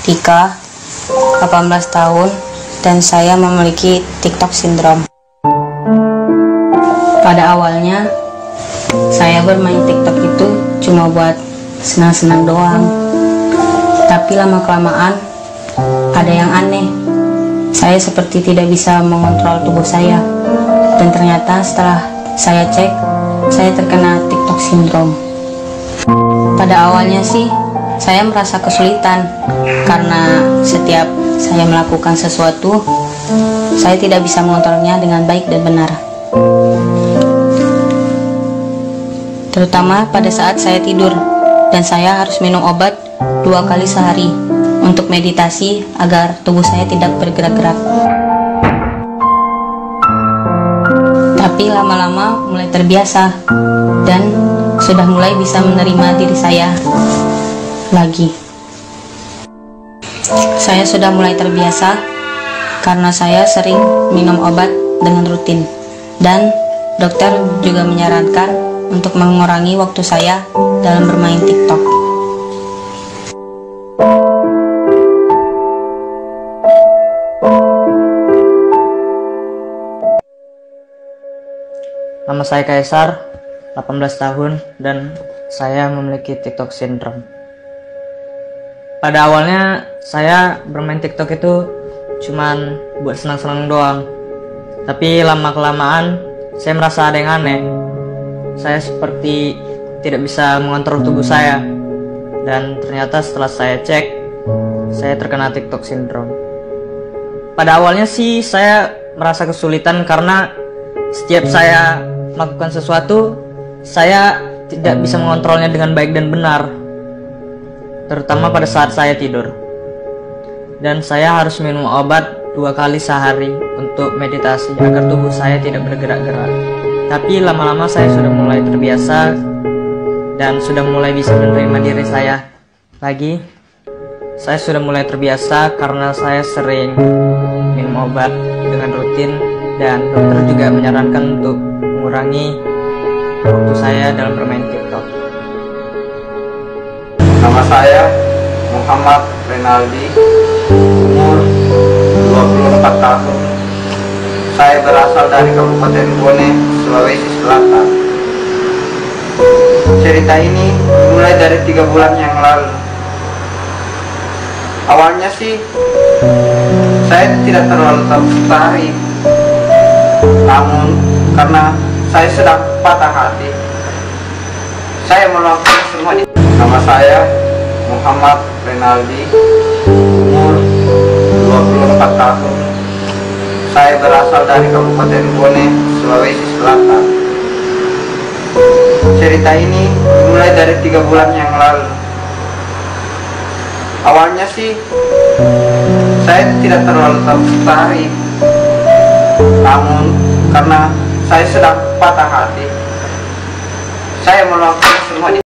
Ika, 18 tahun, dan saya memiliki TikTok syndrome. Pada awalnya, saya bermain TikTok itu cuma buat senang-senang doang. Tapi lama-kelamaan, ada yang aneh. Saya seperti tidak bisa mengontrol tubuh saya. Dan ternyata setelah saya cek, saya terkena TikTok syndrome. Pada awalnya sih, saya merasa kesulitan karena setiap saya melakukan sesuatu, saya tidak bisa mengontrolnya dengan baik dan benar. Terutama pada saat saya tidur, dan saya harus minum obat 2 kali sehari untuk meditasi agar tubuh saya tidak bergerak-gerak. Tapi lama-lama mulai terbiasa dan sudah mulai bisa menerima diri saya lagi. Saya sudah mulai terbiasa karena saya sering minum obat dengan rutin, dan dokter juga menyarankan untuk mengurangi waktu saya dalam bermain TikTok. Nama saya Kaisar, 18 tahun, dan saya memiliki TikTok syndrome. Pada awalnya saya bermain TikTok itu cuman buat senang-senang doang. Tapi lama-kelamaan saya merasa ada yang aneh. Saya seperti tidak bisa mengontrol tubuh saya. Dan ternyata setelah saya cek, saya terkena TikTok syndrome. Pada awalnya sih saya merasa kesulitan karena setiap saya melakukan sesuatu, saya tidak bisa mengontrolnya dengan baik dan benar, terutama pada saat saya tidur. Dan saya harus minum obat 2 kali sehari untuk meditasi agar tubuh saya tidak bergerak-gerak. Tapi lama-lama saya sudah mulai terbiasa dan sudah mulai bisa menerima diri saya lagi. Saya sudah mulai terbiasa karena saya sering minum obat dengan rutin, dan dokter juga menyarankan untuk mengurangi waktu saya dalam bermain TikTok. Nama saya Muhammad Renaldi, umur 24 tahun. Saya berasal dari Kabupaten Bone, Sulawesi Selatan. Cerita ini dimulai dari 3 bulan yang lalu. Awalnya sih saya tidak terlalu tertarik, namun karena saya sedang patah hati, saya melakukan semua. Nama saya Muhammad Renaldi, umur 24 tahun. Saya berasal dari Kabupaten Bone, Sulawesi Selatan. Cerita ini dimulai dari 3 bulan yang lalu. Awalnya sih saya tidak terlalu tertarik, namun karena saya sedang patah hati, saya melakukan semua.